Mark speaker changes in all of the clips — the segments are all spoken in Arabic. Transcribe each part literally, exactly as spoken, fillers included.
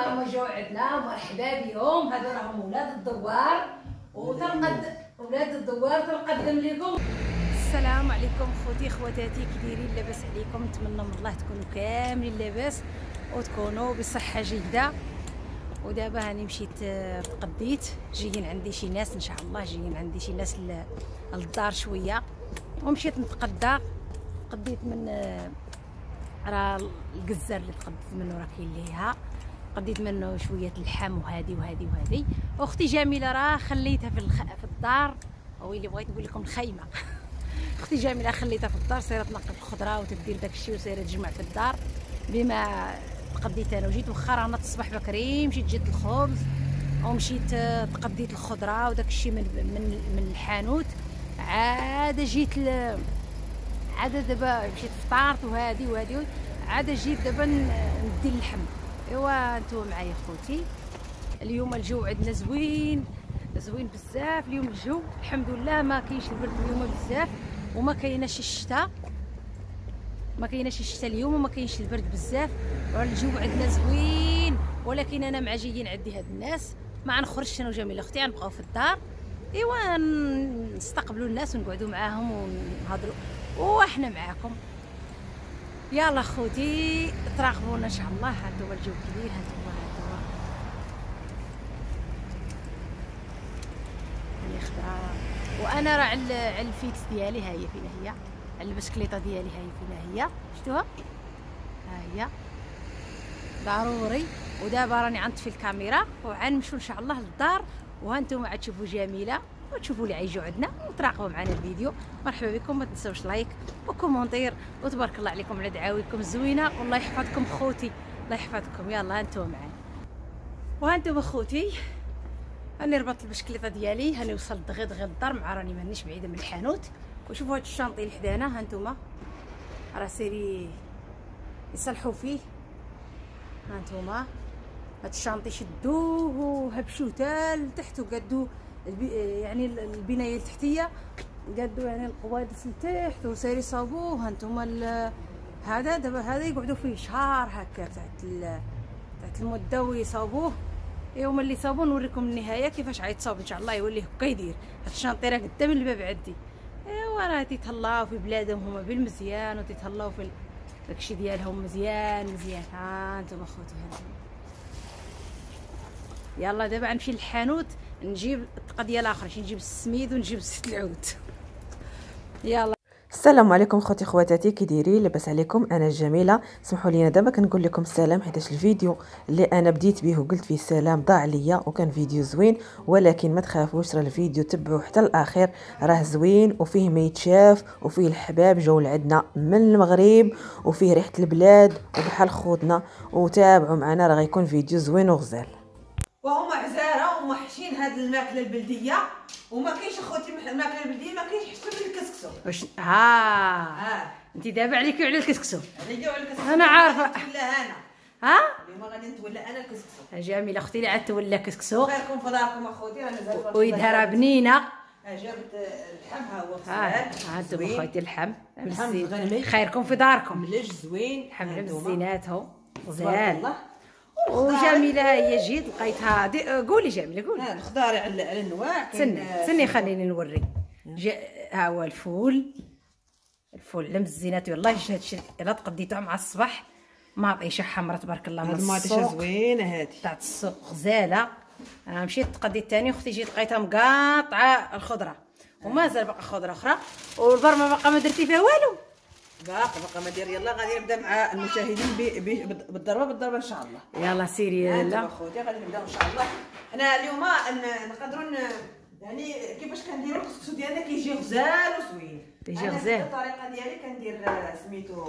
Speaker 1: هما جاو عندنا مرحبا بهم. هادو راهم ولاد الدوار وتنقد ولاد الدوار تنقدم لكم. السلام عليكم خوتي خواتاتي، كي دايرين؟ لاباس عليكم؟ نتمنى من الله تكونوا كاملين لاباس وتكونوا بصحه جيده. ودابا هاني مشيت تقديت، جايين عندي شي ناس ان شاء الله، جايين عندي شي ناس للدار شويه، ومشيت نتقدى. قديت من راه القزار اللي تقديت منه راه كاين ليها، قديت منه شويه اللحم وهادي وهادي وهادي. اختي جميله راه خليتها في الخ... في الدار، ويلي بغيت نقول لكم الخيمه. اختي جميله خليتها في الدار، سيرت تنقب الخضره وتدير داكشي وسيرت تجمع في الدار. بما تقديت انا وجيت واخا راه نضت الصباح بكري، مشيت جبت الخبز ومشيت تقديت الخضره وداكشي من من من الحانوت. عاد جيت ل... عاد دابا مشيت فطرت وهادي وهادي، عاد جيت دابا ندي اللحم. ايوا نتوما معايا خوتي. اليوم الجو عندنا زوين زوين بزاف. اليوم الجو الحمد لله ما كاينش البرد اليوم بزاف، وما كايناش الشتاء، ما كايناش الشتاء اليوم وما كاينش البرد بزاف. الجو عندنا زوين، ولكن انا مع جايين عندي هاد الناس ما نخرجش انا وجميله اختي، غنبقاو في الدار. ايوا نستقبلوا الناس ونقعدوا معاهم ونهضروا وحنا معاكم. يلا خوتي تراقبونا ان شاء الله. هانتوما الجو كبير، هانتوما هانتوما هاني خضرا. وانا راه على على الفيكس ديالي، ها هي فينا هي، على البسكليطه ديالي ها هي فينا هي، شفتوها ها هي ضروري. ودابا راني عنطفي الكاميرا وغنمشيو ان شاء الله للدار، وهانتوما عاد تشوفوا جميله وتشوفوا اللي عيجوا عندنا وتراقبوا معنا الفيديو. مرحبا بكم، ما تنساوش لايك وكومونتير، وتبارك الله عليكم على دعاويكم الزوينه، والله يحفظكم خوتي، الله يحفظكم. يلا هانتوما معايا، وهانتوما خوتي راني ربطت البشكليطه ديالي، هاني وصلت دغيا دغيا للدار، مع راني مانيش بعيده من الحانوت. وشوفوا هاد الشانطي اللي حدانا، هانتوما راه سيري يصلحوا فيه. هانتوما هاد الشانطي شدوه وهبشوه حتى لتحت، وقادو يعني البنايه التحتيه قادو يعني القوادس لتحت وسيري صابوه. هانتوما هذا دابا هذا يقعدوا فيه شهر هكا تحت تحت المده ويصابوه. يوم اللي صابوه نوريكم النهايه كيفاش غيتصاوب ان شاء الله، يولي هكا يدير. هاد الشانطي راه قدام الباب عندي. ايوا راه تيتهلاو في بلادهم هما بالمزيان، وتيتهلاو في داكشي ديالهم مزيان مزيان. ها انتم اخوتي هانتوما. يلا دابا غنمشي للحانوت نجيب القضيه الاخرى، نجيب السميد ونجيب زيت العود. يلا
Speaker 2: السلام عليكم خوتي خواتاتي، كي دايرين؟ لاباس عليكم؟ انا جميله. سمحوا لي دابا كنقول لكم السلام، حيت الفيديو اللي انا بديت به وقلت فيه السلام ضاع عليا، وكان فيديو زوين، ولكن ما تخافوش راه الفيديو تبعوه حتى الاخير، راه زوين وفيه ما يتشاف، وفيه الحباب جاو لعندنا من المغرب، وفيه ريحه البلاد وبحال خوتنا، وتابعوا معنا راه غيكون فيديو زوين وغزال.
Speaker 3: وهما عزاره وهما حشين هاد الماكله البلديه، وما كاينش اخوتي الماكله البلديه ما كاينش حتى من الكسكسو.
Speaker 1: واش ها
Speaker 3: ها
Speaker 1: انت دابا عليك وعلى الكسكسو؟
Speaker 3: عليا وعلى الكسكسو
Speaker 1: انا عارفه.
Speaker 3: ولا انا
Speaker 1: ها
Speaker 3: اليوم غادي نتولى انا الكسكسو.
Speaker 1: جميله اختي اللي عاد تولى كسكسو،
Speaker 3: خيركم في داركم اخوتي. انا زاد
Speaker 1: ويدها بنينه.
Speaker 3: ها جابت اللحم، ها هو
Speaker 1: ها
Speaker 3: غسال.
Speaker 1: ها انتم اخوتي اللحم
Speaker 3: اللحم مغلمي،
Speaker 1: خيركم في داركم،
Speaker 3: مليج زوين،
Speaker 1: اللحم مزيناتهم
Speaker 3: تبارك
Speaker 1: غزال.
Speaker 3: الله.
Speaker 1: وجميله هي جيت لقيتها دي... قولي جميله قولي.
Speaker 3: ها الخضار على على النواع.
Speaker 1: تسني تسني خليني نوري. جا... ها هو الفول، الفول المزينات والله. هادشي الا تقديتوها مع الصباح ماطيشه حمراء تبارك الله.
Speaker 3: هاد الماطيشه زوينه هادي
Speaker 1: تاع السوق غزاله. انا مشيت تقديت ثاني اختي، جيت لقيتها مقاطعه الخضره، ومازال باقا خضره اخرى، والبرمه باقا ما درتي فيها والو.
Speaker 3: باقا باقا ما دير. يلا غادي نبدا مع المشاهدين بي بي بالضربه بالضربه ان شاء الله.
Speaker 1: يلا سيري.
Speaker 3: يلا اخوتي غادي نبداو ان شاء الله. حنا اليوم نقدروا يعني كيفاش كنديروا الكسكسو ديالنا كيجي غزال وزوين.
Speaker 1: كيجي غزال.
Speaker 3: الطريقه ديالي كندير سميتو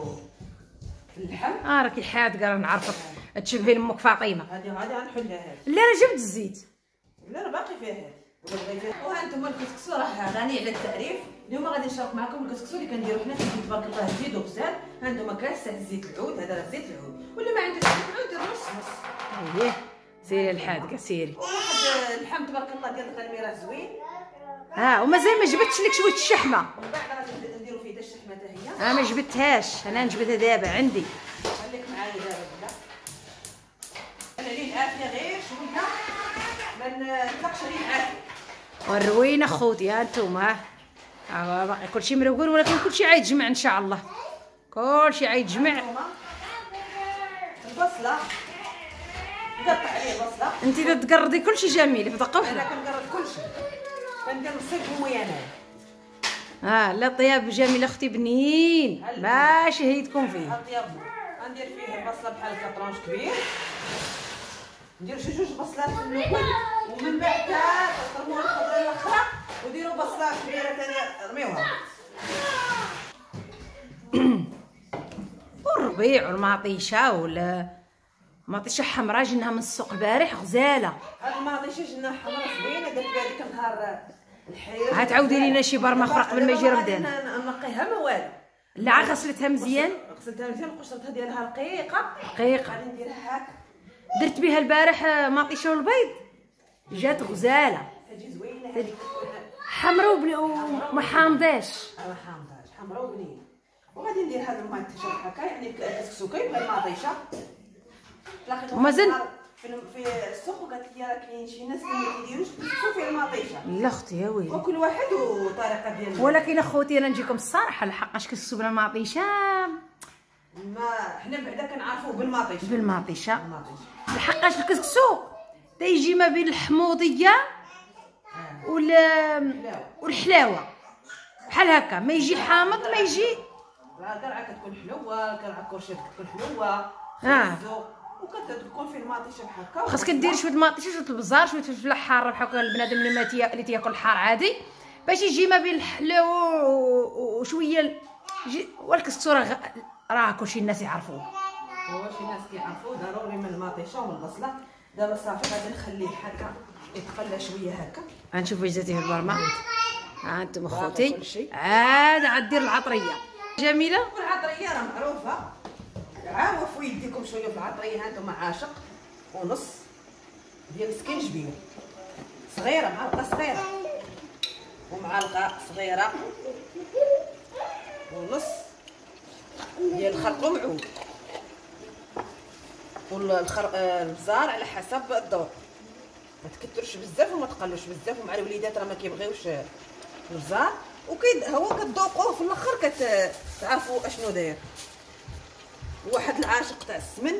Speaker 3: اللحم.
Speaker 1: اه راكي حادقه راه نعرفك تشبهي لامك فاطمه.
Speaker 3: هادي هادي غنحلها هادي.
Speaker 1: لا انا جبت الزيت.
Speaker 3: لا راه باقي فيها هادي. وها انتم الكسكسو راه غني على التعريف. اليوم غادي نشارك معكم الكسكسو اللي كنديرو حنا كيجي تبارك الله زيد وغزال. ها انتم كاس تاع زيت العود، هذا راه زيت العود، واللي ما عندوش زيت العود دير نص نص.
Speaker 1: اييه سيري الحادقه سيري.
Speaker 3: واحد اللحم تبارك الله ديال القلمي راه زوين.
Speaker 1: ها ومازال ما جبتش لك شويه الشحمه.
Speaker 3: ومن بعد غادي نديرو فيه حتى الشحمه حتى هي.
Speaker 1: انا ما جبتهاش، انا نجبدها دابا عندي.
Speaker 3: خليك معايا دابا بلا. انا اللي العافيه غير شويه ما نطلقش عليه العافيه.
Speaker 1: وروينا خوتي ها انتوما ها باقي كلشي مرقول ولكن كلشي عيتجمع ان شاء الله. كلشي عيتجمع.
Speaker 3: البصله نقطع عليه البصله.
Speaker 1: انت تقردي كلشي جميل في دقه
Speaker 3: انا
Speaker 1: وحده.
Speaker 3: كنقرد كلشي كندير نصيب بويا انايا.
Speaker 1: ها لا طياب جميل اختي بنين باش هيدكم فيه.
Speaker 3: الطياب غندير فيه البصله بحال هكا طرونش كبير. ندير شي جوج بصلات في الاول ومن بعد ترموها الخضره الاخرى وديروا بصله كبيره ثانيه رميوها.
Speaker 1: والربيع والمطيشه ولا مطيشه حمراء جناها من السوق البارح غزاله.
Speaker 3: هاد المطيشه جناها حمراء زوينه درت بها ديك النهار الحريره.
Speaker 1: عتعاودي لينا شي برمه اخرى قبل ما يجي رمضان.
Speaker 3: نقيها ما والو.
Speaker 1: لا عا غسلتها مزيان.
Speaker 3: غسلتها مزيان قشرتها ديالها رقيقه
Speaker 1: رقيقه.
Speaker 3: غادي نديرها هكا.
Speaker 1: درت بها البارح مطيشه والبيض جات غزاله.
Speaker 3: تجي زوينه
Speaker 1: حمراء وبني وما حامضاش.
Speaker 3: ما حامضاش حمراء وبنينه. وغادي ندير هاد المطيشه هكا يعني كسكسوكي بلا المطيشه.
Speaker 1: ومازال
Speaker 3: في في السوق وقالت لي راه كاين شي ناس اللي ما كيديروش كسكسو في المطيشه.
Speaker 1: لا اختي يا ويلي.
Speaker 3: وكل واحد وطريقه ديالو.
Speaker 1: ولكن اخوتي انا نجيكم الصراحه لحقاش كسكسو بلا مطيشه
Speaker 3: ما حنا بعدا كنعرفوه بالمطيشه.
Speaker 1: بالمطيشه
Speaker 3: بالمطيشه.
Speaker 1: لحقاش الكسكسو تيجي ما بين الحموضيه ولا والحلاوه بحال هكا ما يجي حامض ما يجي.
Speaker 3: راه القرعه كتكون حلوه القرعه كرشات كتكون حلوه
Speaker 1: اه
Speaker 3: وكتكون فيه المطيشه بحال هكا.
Speaker 1: خاصك دير شويه المطيشه شويه البزار شويه الفلفل حار بحال هكا البنادم اللي ما تي... اللي تياكل الحار عادي باش يجي ما بين الحلاوه وشويه يجي. والكسكسو راه راه كلشي الناس يعرفوه.
Speaker 3: هو شي ناس كيعرفوه ضروري من المطيشه ومن البصله. دابا صافي غادي نخليه هكا يتقلى شويه هكا.
Speaker 1: غنشوف واش جاتي في البرمه. ها انتم اخوتي عاد عدير العطريه جميله.
Speaker 3: والعطريه راه معروفه. عاوفوا يديكم شويه في العطريه. ها انتم عاشق ونص ديال سكينجبير صغيره معلقه صغيره ومعلقه صغيره ونص ديال الخرق ومعود والخر البزار على حسب الذوق. ما تكثرش بزاف وما تقلوش بزاف. ومع الوليدات راه ما كيبغيوش البزار وكيد هو كتذوقوه في الاخر كتعرفوا اشنو داير. واحد العاشق تاع السمن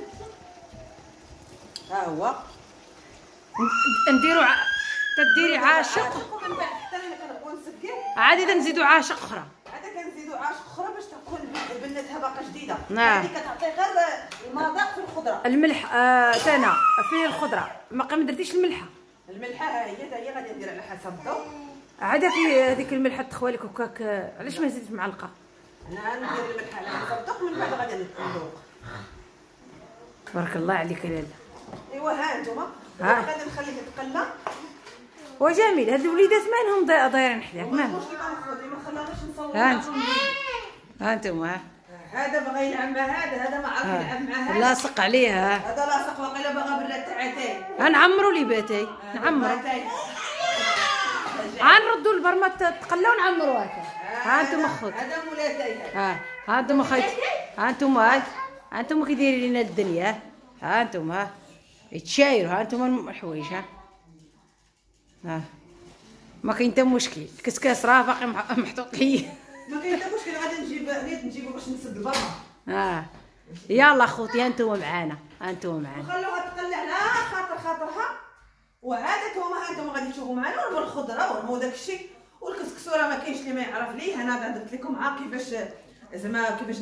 Speaker 3: ها هو.
Speaker 1: نديرو ع... تديري عاشق
Speaker 3: ومن بعد حتى انا كنبغيو نسكر
Speaker 1: عادي تنزيدو عاشق اخرى.
Speaker 3: عاد كنزيدو عاشق اخرى باش تكون بنتها باقا جديده.
Speaker 1: نعم.
Speaker 3: يعني كتعطي غير المذاق في الخضره.
Speaker 1: الملح آه تانا في الخضره ما ما درتيش الملحه.
Speaker 3: الملحه ها هي حتى هي غادي ندير على حسب الذوق.
Speaker 1: عاد في هذيك الملحه تخوالك هكاك علاش ما زيدت معلقه.
Speaker 3: انا ندير الملحه على حسب الذوق من بعد غادي نذوق.
Speaker 1: تبارك الله عليك لاله.
Speaker 3: ايوا ها انتما غادي نخليه يتقلى.
Speaker 1: وجميل هاد الوليدات مالهم دايرين حداك مالهم.
Speaker 3: ما خلاناش نصور.
Speaker 1: ها انت ها انتم ها
Speaker 3: هذا بغى يلعب مع هذا هذا ما عرف يلعب مع هذا.
Speaker 1: لاصق عليها
Speaker 3: هذا لاصق وقيلا بغى برات تاعتين.
Speaker 1: غنعمروا لي باتاي نعمروا غنردوا البرمه تقلى ونعمروا هكا. ها انتم اخوت
Speaker 3: هذا مولاتاي.
Speaker 1: ها ها انتم اخوت ها انتم ها انتم كيدايرين لنا الدنيا. ها انتم ها يتشايروا. ها انتم الحوايج ها ها ما كاين حتى مشكل. الكسكاس راه باقي محطوط لي.
Speaker 3: ما كاين حتى مشكل غادي نجيب نيت نجيبو باش نسد البرمه.
Speaker 1: ها يلا خوتي انتم معانا انتم معانا.
Speaker 3: وخلوها تقلع على خاطر خاطرها وعاد نتوما ها انتم غادي تشوفوا معنا ونبغوا الخضره ونبغوا داكشي والكسكسو راه ما كاينش اللي ما يعرف ليه. انا درت لكم عا كيفاش زعما كيفاش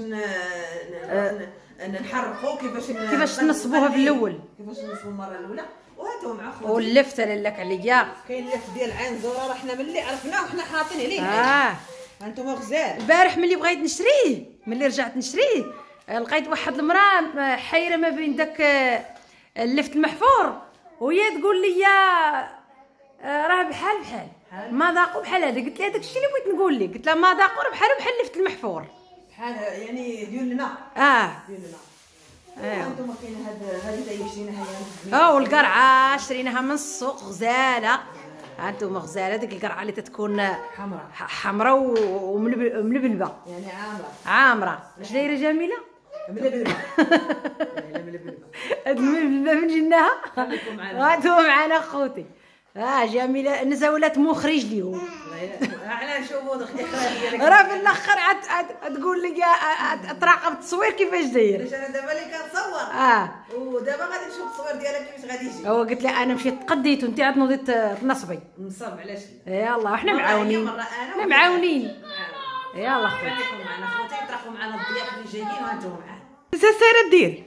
Speaker 3: نحرقوا كيفاش
Speaker 1: كيفاش نصبوها في الاول
Speaker 3: كيفاش نصبوا المره الاولى. وهاتوا مع خوتي
Speaker 1: واللفته لك عليا
Speaker 3: كاين اللف ديال عين زوره راه حنا ملي عرفناه وحنا حاطين عليه.
Speaker 1: اه
Speaker 3: هانتوما غزال.
Speaker 1: البارح ملي بغيت نشريه ملي رجعت نشريه لقيت واحد المراه حيره ما بين داك اللفت المحفور وهي تقول لي راه بحال بحال مذاقو بحال هذا. قلت لها داكشي اللي بغيت نقول لك. قلت لها مذاقو راه بحالو بحال اللفت المحفور
Speaker 3: بحال يعني ديالنا.
Speaker 1: اه
Speaker 3: ديالنا.
Speaker 1: ايوا
Speaker 3: هانتوما كاين هاد هذه اللي شريناها هي.
Speaker 1: اه والقرعه شريناها من السوق غزاله. هانتوما غزاله ديك القرعه اللي تتكون
Speaker 3: حمراء
Speaker 1: حمراء وملبلبه
Speaker 3: يعني عامره
Speaker 1: عامره. واش دايره جميله
Speaker 3: ملبلبه ملبلبه
Speaker 1: هاد الملبلبه من جناها
Speaker 3: خليكم معنا
Speaker 1: هانتوما معنا اخوتي. اه جميله النساء ولات مخرج اليوم.
Speaker 3: احنا نشوفوا الاخراج ديالك
Speaker 1: راه في الاخر عاد عاد تقول لي تراقب التصوير كيفاش داير.
Speaker 3: علاش انا دابا اللي كنصور
Speaker 1: اه
Speaker 3: ودابا غادي نشوف التصوير ديالك كيفاش غادي يجي.
Speaker 1: هو قلت لي انا مشيت تقديت وانت عاد نوضي تنصبي.
Speaker 3: نصب علاش
Speaker 1: يلا حنا معاونين حنا معاونين. يلا خويا
Speaker 3: خليكم معنا خوتي يطرحوا معنا الضياف اللي جايين وهانتوما معانا.
Speaker 2: سير ديري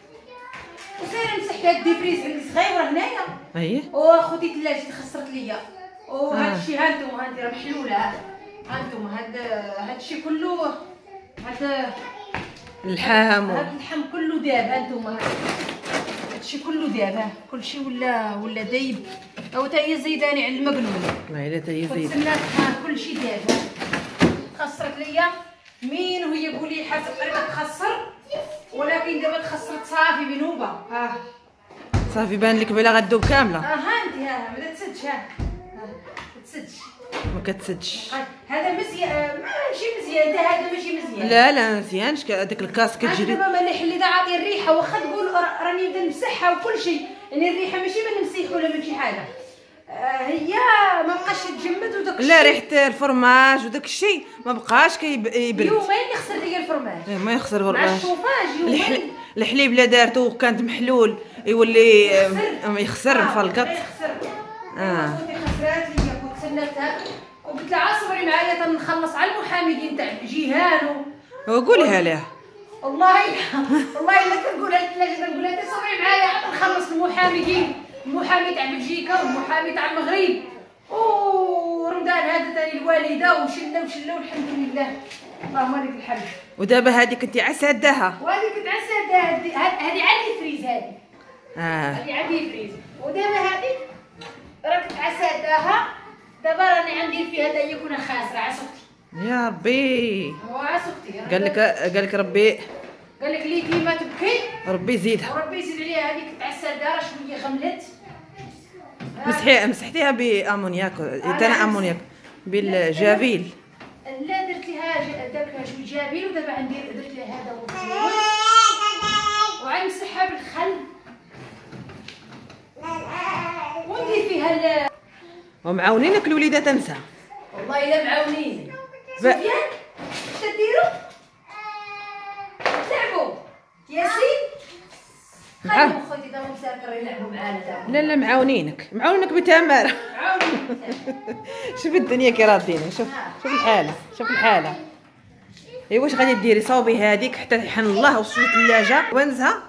Speaker 1: وسير مسحت هاد الديفريز عندي صغيره هنايا.
Speaker 2: اييه
Speaker 1: وخديت ثلاجتي خسرت ليا وهذا الشيء هانتوما هانتي راه محلوله. هانتوما هاد هاد الشيء كله هاد
Speaker 2: اللحم
Speaker 1: هاد اللحم كله داب. هانتوما هاد الشيء كله داب كل شيء ولا ولا دايب. او تا هي زيداني على المقلوب.
Speaker 2: لا الا تا هي زيد
Speaker 1: وتسنات كل شيء داب. خسرت ليا مين وهي يقول لي حسب قريبه تخسر ولكن دابا تخسرت صافي بنوبه. ها
Speaker 2: صافي بان لك بلا غدوب كامله.
Speaker 1: اه ها انت ها ما تسدش. ها ما تسدش
Speaker 2: ما كتسدش.
Speaker 1: هذا مزيان ماشي مزيان حتى هذا ماشي مزيان.
Speaker 2: لا لا مزيانش هذاك الكاس كتجري.
Speaker 1: دابا مليح اللي دا عاطي الريحه واخا تقول راني نبدا نمسحها وكل شيء يعني الريحه ماشي من المسيح ولا من شي حاجه. آه هي ما بقاش يتجمد وداك الشيء.
Speaker 2: لا ريحه الفرماج وداك الشيء ما بقاش كيبرد.
Speaker 1: يومين يخسر ليا الفرماج.
Speaker 2: ايه ما يخسر
Speaker 1: مع
Speaker 2: الفرماج.
Speaker 1: الشوفاج يومين.
Speaker 2: الحليب لا دارتو وكانت محلول يولي يخسر, يخسر مفلقط.
Speaker 1: يخسر.
Speaker 2: اه
Speaker 1: كنت خسرات ليا كنت سنتها وقلت لها صبري معايا تنخلص على المحامدين تاع جيهان.
Speaker 2: وقوليها لها
Speaker 1: والله والله الا كنقولها للثلاجه كنقول لها صبري معايا حتى نخلص المحامدين. المحامي تاع بلجيكا والمحامي تاع المغرب ورمضان هذا ثاني الوالده وشله وشله والحمد لله اللهم لك الحمد.
Speaker 2: ودابا هذيك انت عساداها
Speaker 1: وهذه كنت عساداها هذه عندي فريز. هذه
Speaker 2: اه
Speaker 1: هذه عندي فريز ودابا هذه راه كنت عساداها. دابا راني غندير فيها حتى هي كون خاسره عسختي.
Speaker 2: يا ربي
Speaker 1: وعسختي
Speaker 2: قال لك قال لك ربي
Speaker 1: قال لك لي ديما تبكي
Speaker 2: ربي يزيدها
Speaker 1: وربي يزيد عليها. هذيك كنت عساداها راه شويه غملت.
Speaker 2: مسحي مسحتيها بامونياك تاع امونياك بالجافيل.
Speaker 1: لا درت لها درت لها شويه جافيل ودابا ندير درت لها هذا والخيول وغنمسحها بالخل وندير فيها ال
Speaker 2: ومعاونينك الوليدات تنسى.
Speaker 1: والله الا معاونين.
Speaker 2: ب...
Speaker 1: سفيان اش تديروا؟ تلعبوا ياسين خليهم خوتي دابا مسافر يلعبوا معانا دابا.
Speaker 2: لا لا معاونينك معاونينك بتماره.
Speaker 1: معاونين.
Speaker 2: شوف الدنيا كي راضينا. شوف شوف الحاله شوف الحاله. اي واش غادي ديري؟ صوبي هذيك حتى يحن الله وصلي الثلاجه ونزها.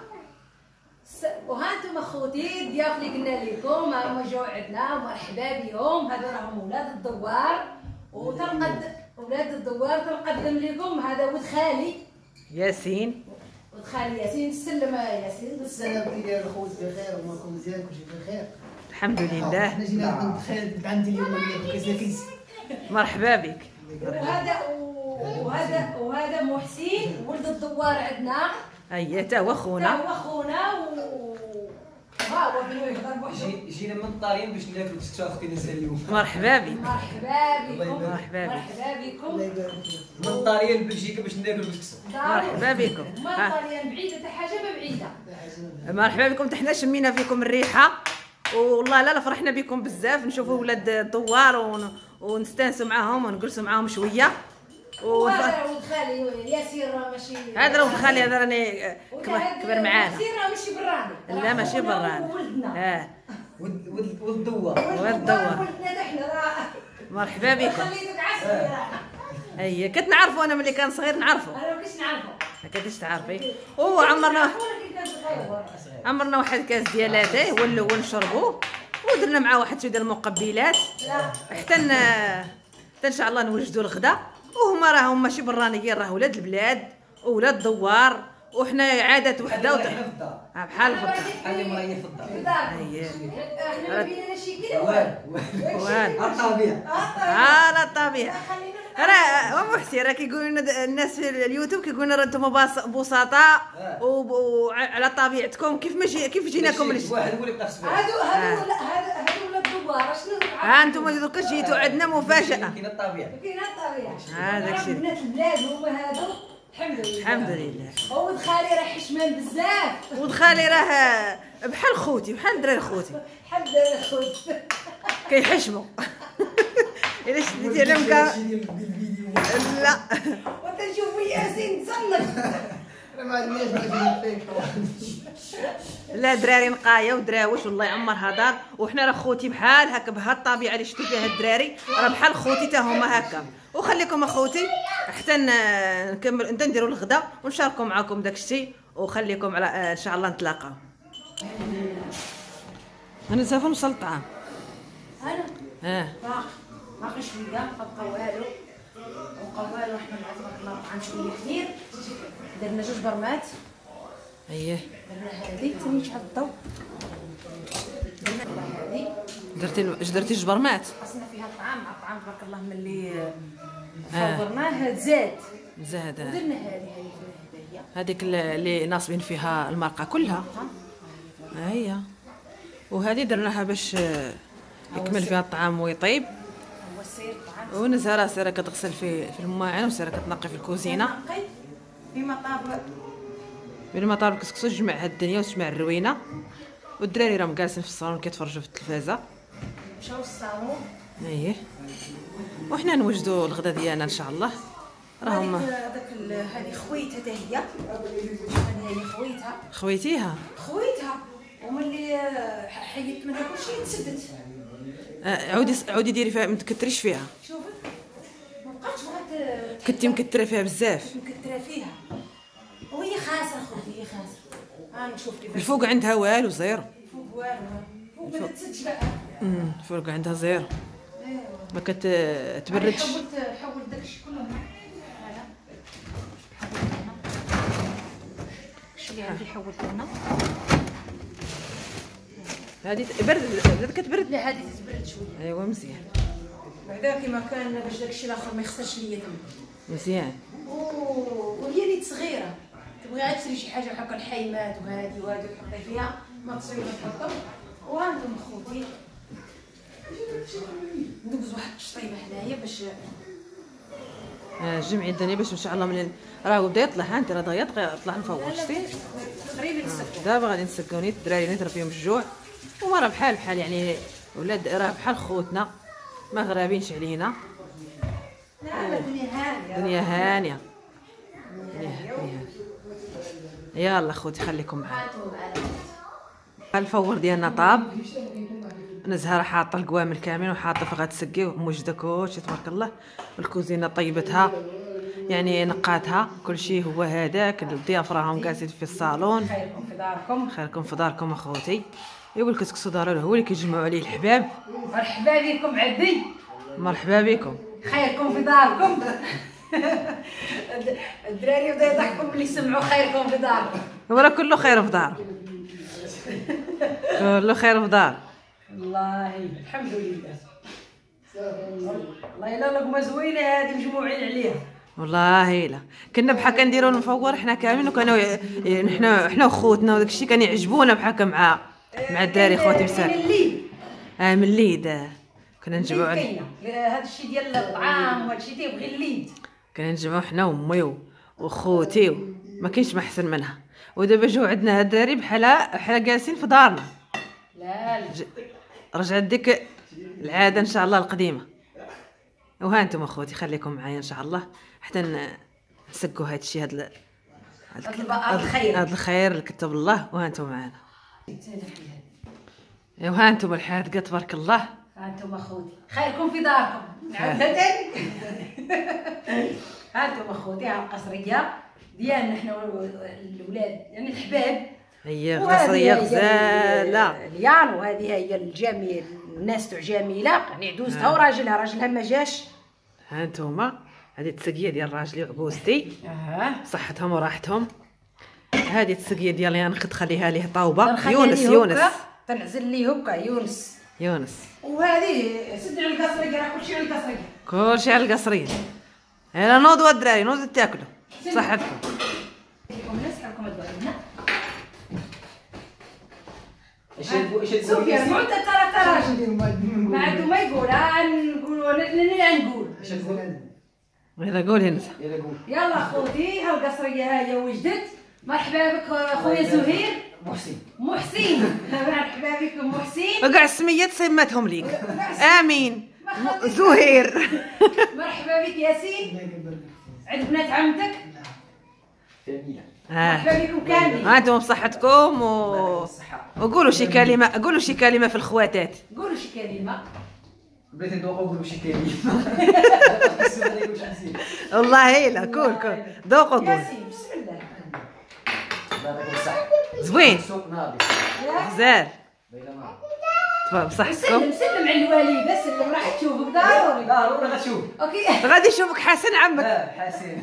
Speaker 1: وهانتم اخوتي الضياف اللي قلنا لكم هما جاو عندنا مرحبا بهم. هذا راهم ولاد الدوار وتنقد ولاد الدوار تنقدم لكم هذا ولد خالي
Speaker 2: ياسين.
Speaker 1: ولد خالي ياسين. سلم ياسين.
Speaker 4: السلام ديال الخوت بخير وماكم مزيان كلشي بخير
Speaker 2: الحمد لله.
Speaker 4: حنا جينا بخير عندي اليوم كيس.
Speaker 2: مرحبا بك.
Speaker 1: وهذا وهذا وهذا محسن ولد الدوار عندنا.
Speaker 2: اي تا هو خونا.
Speaker 1: هو خونا و ها هو بنو يهضر بوحدو.
Speaker 5: جينا من الطارين باش ناكلوا كسكسو اختي نزل اليوم.
Speaker 2: مرحبا بك.
Speaker 1: مرحبا بكم.
Speaker 2: مرحبا بك.
Speaker 1: مرحبا بكم.
Speaker 5: من الطارين لبلجيكا باش ناكلوا كسكسو.
Speaker 2: مرحبا بكم.
Speaker 1: ما طاليان بعيده حتى حاجه ما بعيده.
Speaker 2: مرحبا بكم. حنا شمينا فيكم الريحه والله لا لا فرحنا بكم بزاف. نشوفوا ولاد الدوار ون... ونستانسوا معاهم ونجلسوا معاهم شويه.
Speaker 1: وهذا ولد خالي ياسين راه ماشي.
Speaker 2: هذا راه ولد خالي. هذا راني كبر, كبر معانا.
Speaker 1: ياسين راه ماشي براني.
Speaker 2: لا ماشي براني.
Speaker 1: ولدنا.
Speaker 2: اه
Speaker 5: ولد ولد ولد الدوار.
Speaker 2: ولد الدوار.
Speaker 1: ولدنا حنا راه.
Speaker 2: مرحبا بكم.
Speaker 1: خليتك عسكري راه.
Speaker 2: اي كنت نعرفوا انا ملي كان صغير نعرفوا.
Speaker 1: انا ما كنتش نعرفو.
Speaker 2: ما كنتيش تعرفي. وعمرنا عمرنا واحد كاس ديال اتاي هو الاول نشربوه ودرنا معاه واحد شويه ديال المقبلات حتى حتى ان شاء الله نوجدوا الغدا. وهما راهم ماشي برانيين راه ولاد البلاد وولاد الدوار وحنا عادات وحده وت... بحال في الدار.
Speaker 5: بحال اللي مريح في الدار.
Speaker 2: اييه
Speaker 1: احنا ما بينا شي كده
Speaker 5: والو
Speaker 2: والو.
Speaker 5: الطبيعه.
Speaker 2: اه لا الطبيعه. راه ام حسين راه كيقولوا لنا الناس في اليوتيوب كيقولوا لنا انتم بسطاء وعلى طبيعتكم. كيف ماشي كيف جيناكم لش
Speaker 5: واحد هو اللي بقى خصبه.
Speaker 1: هادو هادو هادو هادو ولاد الدوار شنو؟
Speaker 2: ها انتم دوكا جيتوا عندنا مفاجاه.
Speaker 5: كاين الطبيعه.
Speaker 1: كاين الطبيعه.
Speaker 2: هذاك الشيء.
Speaker 1: بنات البلاد هما هادو الحمد لله
Speaker 3: الحمد لله.
Speaker 1: ولد خالي راه حشمان بزاف.
Speaker 3: ولد خالي راه بحال خوتي بحال دراري خوتي.
Speaker 1: الحمد لله خوت.
Speaker 3: كيحشموا. الا شديتي عليهم كا لا.
Speaker 1: وتنشوفوا ياسين تصلك.
Speaker 4: ما عندناش باش فيك.
Speaker 3: لا دراري نقايه ودراوش والله يعمرها دار، وحنا راه خوتي بحال هكا بهاد الطبيعه اللي شفتوا فيها الدراري راه بحال خوتي تا هما هكا. وخليكم اخوتي حتى نكمل انت نديروا الغدا ونشاركوا معكم داك الشيء، وخليكم على ان شاء الله نتلاقاو. انا زعما نوصل الطعام.
Speaker 1: انا
Speaker 3: اه
Speaker 1: باقي باقي شويه ما بقى والو وبقى والو. حنا مع تبارك الله طعام شويه كثير. درنا جوج برمات.
Speaker 3: اييه
Speaker 1: درنا هذه ثاني شحال الضوء. درنا هذه
Speaker 3: درتي اش درتي جبرمات
Speaker 1: قصنا فيها الطعام مع الطعام تبارك الله ملي
Speaker 3: آه.
Speaker 1: فورناه زاد.
Speaker 3: زاد
Speaker 1: ودرنا هذه هذه هي
Speaker 3: هذيك اللي ناصبين فيها المرقه كلها. ها هي. وهذه درناها باش يكمل فيها الطعام ويطيب.
Speaker 1: هو السير الطعام
Speaker 3: ونزهره سيره كتغسل في في الماعن وسيره كتنقي في الكوزينه.
Speaker 1: نقي بما طاب
Speaker 3: بين ما طاب الكسكسو تجمع هاد الدنيا وتجمع الروينه. والدراري راهم جالسين في الصالون كيتفرجوا في التلفازه.
Speaker 1: مشاو للصالون.
Speaker 3: اييه. وحنا نوجدوا الغدا ديالنا ان شاء الله. راهم
Speaker 1: هذاك هذه خويتها حتى هي. هذه هي خويتها
Speaker 3: خويتيها.
Speaker 1: خويتها وملي حيدت منها كلشي تسدت.
Speaker 3: آه عودي عودي ديري فيها ما تكتريش فيها.
Speaker 1: شوفي ما بقاتش بغات
Speaker 3: كنتي مكتره فيها بزاف.
Speaker 1: مكتره فيها وهي خاسره خوتي هي خاسره. ها نشوف كيفاش
Speaker 3: الفوق عندها والو زيرو.
Speaker 1: فوق والو فوق ما تسدش بقى.
Speaker 3: امم الفوق عندها زيرو
Speaker 1: ايوا
Speaker 3: ما كتبردش.
Speaker 1: حولت حولت داكشي كله هنا. هذا حولت هنا شي عندي حولت هنا.
Speaker 3: هذه برد بدات كتبرد.
Speaker 1: لا هذه تتبرد شويه.
Speaker 3: ايوا مزيان
Speaker 1: بعدا كيما كان باش داكشي الاخر ما يخسرش ليا دم.
Speaker 3: مزيان.
Speaker 1: وهي اللي صغيره تبغي غير تشري شي حاجه بحال هكا الحيمات وهادي وهادي تحطي فيها ما تصير تحطهم. وهانتم خوتي ندوز واحد الشطيبه هنايا باش
Speaker 3: آه جمعي الدنيا باش ان شاء الله من راه بدا يطلع. ها انت راه دغيا طلع من فوق شتي.
Speaker 1: تقريبا نسكتو.
Speaker 3: دابا غادي نسكوني الدراري نضرب فيهم الجوع. وما راه بحال بحال يعني ولاد راه بحال خوتنا ما غرابينش علينا.
Speaker 1: لا الدنيا هانيه.
Speaker 3: دنيا هانيه. دنيا هانيه. يلا خوتي خليكم معايا.
Speaker 1: هانتم معنا.
Speaker 3: الفور ديالنا طاب. نزهره حاطه القوامل كاملين وحاطه في غتسقي وموجده كلشي تبارك الله. الكوزينه طيبتها يعني نقاتها كلشي هو هذاك. الضياف راهم جالسين في الصالون.
Speaker 1: خيركم في داركم.
Speaker 3: خيركم في داركم اخوتي. ايوا الكسكسو ضروري هو اللي كيجمعوا عليه الحباب.
Speaker 1: مرحبا بكم عدي.
Speaker 3: مرحبا بكم.
Speaker 1: خيركم في داركم. الدراري بدا يضحكوا ملي سمعوا خيركم في داركم.
Speaker 3: وراه كله خير في دار. كله خير في دار.
Speaker 1: والله الحمد لله. والله الا لقمه زوينه هذه مجموعين عليها.
Speaker 3: والله الا كنا بحال كنديروا المفور حنا كاملين وكانوا حنا حنا وخوتنا وداك الشيء كان يعجبونا بحال مع مع الدراري خوتي مساكن.
Speaker 1: من الليل.
Speaker 3: اه من الليد كنا نجمعوا عليه.
Speaker 1: هذا الشيء ديال الطعام وهذا الشيء تيبغي الليد.
Speaker 3: كنا نجمعوا حنا وامي وخوتي ما كاينش ما احسن منها. ودابا جاو عندنا هاد الدراري بحال بحال جالسين في دارنا.
Speaker 1: لا لا
Speaker 3: رجعت ديك العاده ان شاء الله القديمه. وها انتم اخوتي خليكم معايا ان شاء الله حتى نسقوا هاد الشيء هاد
Speaker 1: هاد الخير.
Speaker 3: هاد الخير اللي كتب الله. وها انتم معانا. وها انتم الحادقه تبارك الله.
Speaker 1: هانتم اخوتي خيركم في داركم. نعاودها تاني. هانتم اخوتي ها القصريه ديالنا حنا الاولاد يعني الحباب.
Speaker 3: هي قصريه غزاله.
Speaker 1: ليان وهذه هي الجميل الناس تاع جميله يعني عدوزتها وراجلها راجلها ما جاش.
Speaker 3: ها انتوما هذه التسقيه ديال راجلي وعبوزتي.
Speaker 1: اه
Speaker 3: صحتهم وراحتهم. هذه التسقيه ديال يا نخد خليها ليه طاوبه. يونس يونس
Speaker 1: تنعزل ليه هكا يونس
Speaker 3: يونس.
Speaker 1: وهذه سد على القصريه راه كلشي على القصريه.
Speaker 3: كلشي على القصريه. يلا نوضوا الدراري نوضوا تاكلوا صحتكم.
Speaker 1: نسحبكم الدنيا.
Speaker 5: ايش ايش
Speaker 1: صوفيا
Speaker 5: تسوي؟
Speaker 1: ما انت ترى ترى
Speaker 4: ندير
Speaker 1: ما عنده ما يقول ها نقول لا نقول
Speaker 5: ايش تقول؟
Speaker 2: يلا قولي انت.
Speaker 5: يلا قول.
Speaker 1: يلا خوتي ها القصريه ها هي وجدت. مرحبا بك خويا زهير.
Speaker 5: محسن.
Speaker 1: محسن مرحبا بك محسن.
Speaker 2: وكاع السميات سماتهم ليك. امين. زهير.
Speaker 1: مرحبا بك ياسين. عند بنات عمتك.
Speaker 5: جميلة.
Speaker 1: مرحبا بكم كاملين.
Speaker 2: ها انتم بصحتكم و... وقولوا شي كلمه، قولوا شي كلمه في الخواتات.
Speaker 1: قولوا شي كلمه.
Speaker 5: بغيت ندوقو نقولو شي كلمة.
Speaker 2: والله الا كول كول ذوقوا قول.
Speaker 1: ياسين بسم الله.
Speaker 5: الله يعطيكم الصحة.
Speaker 2: زوين
Speaker 5: سوق ناضي.
Speaker 2: غزال
Speaker 5: بينا ناضي.
Speaker 2: تبارك بصحتكم.
Speaker 1: سلم سلم على الوالده سلم راح تشوفك ضروري.
Speaker 5: ضروري غتشوف.
Speaker 1: اوكي
Speaker 2: غادي يشوفك حسن عمك.
Speaker 5: اه حسين.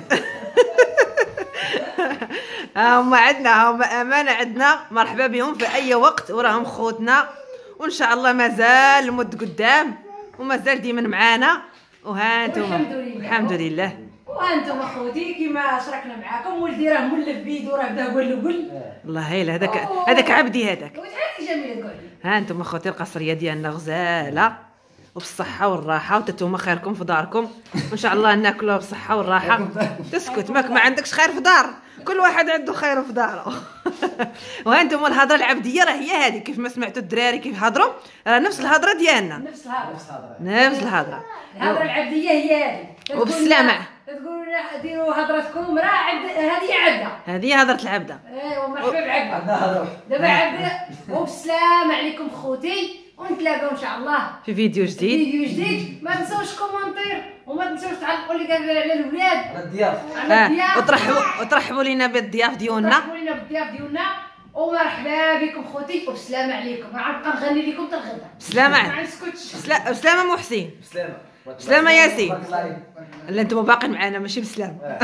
Speaker 2: ها هما عندنا، ها هما امانه عندنا، مرحبا بهم في اي وقت وراهم خوتنا، وان شاء الله مازال المد قدام ومازال ديما معانا. وها انتم
Speaker 1: والحمد لله.
Speaker 2: الحمد لله.
Speaker 1: وانتم اخوتي كيما شاركنا معاكم، ولدي راه مولف بيدو راه بدا هو الاول.
Speaker 2: والله الا هذاك هذاك عبدي هذاك.
Speaker 1: وتعالي جميله تقعدي.
Speaker 2: ها انتم اخوتي القصريه ديالنا غزاله وبالصحه والراحه، وتتوما خيركم في داركم، وان شاء الله ناكلوها بالصحه والراحه. تسكت ماك ما عندكش خير في دار، كل واحد عنده خير في داره. وهانتم الهضره العبديه راه هي هذه، كيف ما سمعتوا الدراري كيف هضروا راه نفس الهضره ديالنا،
Speaker 1: نفس الهضره.
Speaker 5: نفس هضرة.
Speaker 2: نفس الهضره.
Speaker 1: الهضره العبديه هي هذه.
Speaker 2: وبالسلامة.
Speaker 1: تقولوا لنا ديروا هضرتكم راه عبد، هذه عبده.
Speaker 2: هذه هضره العبده.
Speaker 1: ايوا مرحبا بعبده.
Speaker 5: عندنا هضرة.
Speaker 1: دابا عبده. وبالسلامه عليكم خوتي، ونتلاقاو ان شاء الله
Speaker 2: في فيديو جديد.
Speaker 1: فيديو جديد. ما تنساوش كومونتير، وما تنساوش تعلقوا لي على الولاد،
Speaker 5: على الضياف.
Speaker 1: على
Speaker 2: اه
Speaker 1: الضياف.
Speaker 2: وترحبوا وترحبوا لينا بالضياف ديالنا.
Speaker 1: مرحبا لينا بالضياف ديالنا، ومرحبا بكم خوتي، وبسلامه عليكم. راه غنبقى نغني لكم حتى الغدا.
Speaker 2: بسلامه.
Speaker 1: ما نسكتش.
Speaker 2: بسلا- بسلامه محسن.
Speaker 5: بسلامة.
Speaker 2: بسلامه ياسين.
Speaker 5: بارك الله عليك.
Speaker 2: لا انتم باقيين معنا ماشي بسلامه.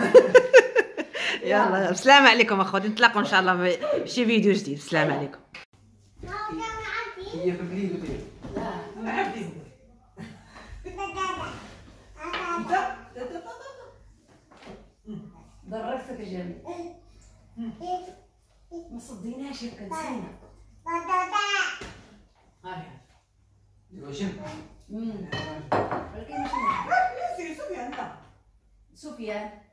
Speaker 2: يلا بسلامه عليكم اخوتي، نتلاقاو ان شاء الله بشي فيديو جديد. بسلامه عليكم.
Speaker 5: هي في البليد وتير.
Speaker 3: عبدي
Speaker 1: ضررتك يا جميل. ما صديناش هكا نسينا.
Speaker 5: وشم.
Speaker 1: ولكن ماشي
Speaker 3: سفيان.
Speaker 1: سفيان